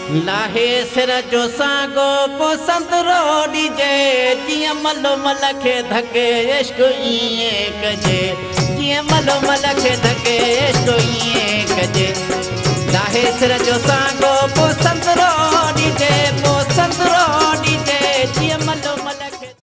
लाहे सिर जो सांगो पसंद रोडी जे जिया मलो मल के धके इश्क इए कजे जिया मलो मल के धके इश्क इए कजे लाहे सिर जो सांगो